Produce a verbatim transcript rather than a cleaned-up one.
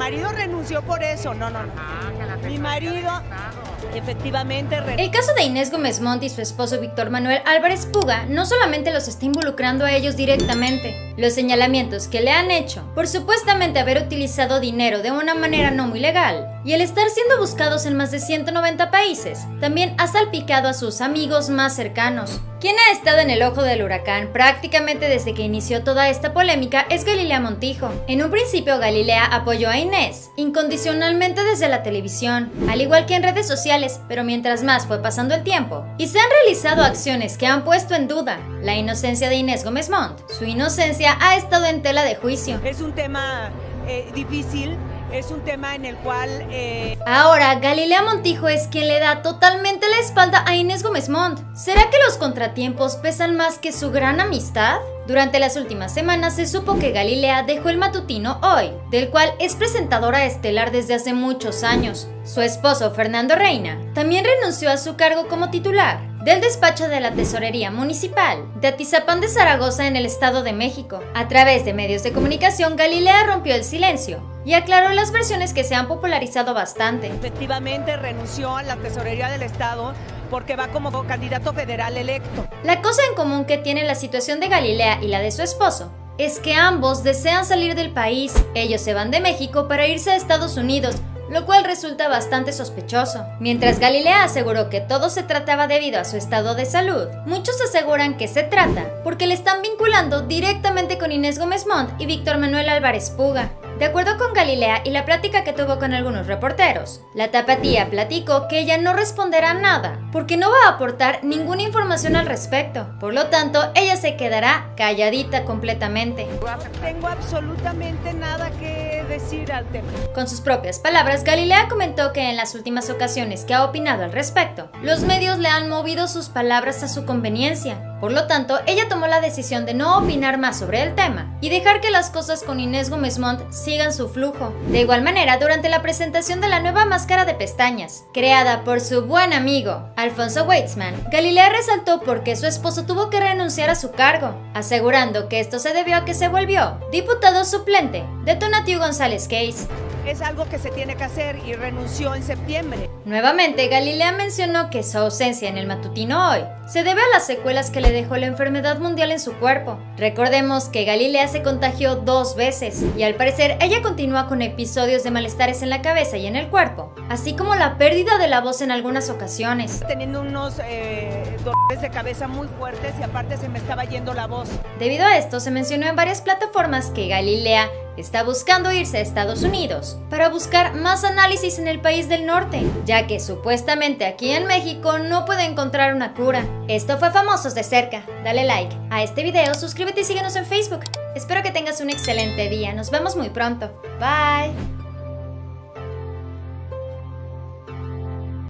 marido renunció por eso, no, no, no. Mi marido efectivamente renunció. El caso de Inés Gómez Montt y su esposo Víctor Manuel Álvarez Puga no solamente los está involucrando a ellos directamente. Los señalamientos que le han hecho por supuestamente haber utilizado dinero de una manera no muy legal y el estar siendo buscados en más de ciento noventa países también ha salpicado a sus amigos más cercanos. Quien ha estado en el ojo del huracán prácticamente desde que inició toda esta polémica es Galilea Montijo. En un principio Galilea apoyó a Inés incondicionalmente desde la televisión, al igual que en redes sociales, pero mientras más fue pasando el tiempo y se han realizado acciones que han puesto en duda la inocencia de Inés Gómez Montt, su inocencia ha estado en tela de juicio. Es un tema eh, difícil. Es un tema en el cual... Eh... Ahora, Galilea Montijo es quien le da totalmente la espalda a Inés Gómez Montt. ¿Será que los contratiempos pesan más que su gran amistad? Durante las últimas semanas se supo que Galilea dejó el matutino Hoy, del cual es presentadora estelar desde hace muchos años. Su esposo, Fernando Reina, también renunció a su cargo como titular del despacho de la Tesorería Municipal de Atizapán de Zaragoza en el Estado de México. A través de medios de comunicación, Galilea rompió el silencio y aclaró las versiones que se han popularizado bastante. Efectivamente renunció a la Tesorería del Estado porque va como candidato federal electo. La cosa en común que tiene la situación de Galilea y la de su esposo es que ambos desean salir del país. Ellos se van de México para irse a Estados Unidos, lo cual resulta bastante sospechoso. Mientras Galilea aseguró que todo se trataba debido a su estado de salud, muchos aseguran que se trata porque le están vinculando directamente con Inés Gómez Montt y Víctor Manuel Álvarez Puga. De acuerdo con Galilea y la plática que tuvo con algunos reporteros, la tapatía platicó que ella no responderá nada porque no va a aportar ninguna información al respecto. Por lo tanto, ella se quedará calladita completamente. Tengo absolutamente nada que decir al tema. Con sus propias palabras, Galilea comentó que en las últimas ocasiones que ha opinado al respecto, los medios le han movido sus palabras a su conveniencia. Por lo tanto, ella tomó la decisión de no opinar más sobre el tema y dejar que las cosas con Inés Gómez Montt sigan su flujo. De igual manera, durante la presentación de la nueva máscara de pestañas, creada por su buen amigo Alfonso Weitzman, Galilea resaltó por qué su esposo tuvo que renunciar a su cargo, asegurando que esto se debió a que se volvió diputado suplente de Tonatiuh González Case. Es algo que se tiene que hacer y renunció en septiembre. Nuevamente, Galilea mencionó que su ausencia en el matutino Hoy se debe a las secuelas que le dejó la enfermedad mundial en su cuerpo. Recordemos que Galilea se contagió dos veces y al parecer ella continúa con episodios de malestares en la cabeza y en el cuerpo, así como la pérdida de la voz en algunas ocasiones. Teniendo unos eh, dolores de cabeza muy fuertes y aparte se me estaba yendo la voz. Debido a esto, se mencionó en varias plataformas que Galilea está buscando irse a Estados Unidos para buscar más análisis en el país del norte, ya que supuestamente aquí en México no puede encontrar una cura. Esto fue Famosos de Cerca. Dale like a este video, suscríbete y síguenos en Facebook. Espero que tengas un excelente día. Nos vemos muy pronto. Bye.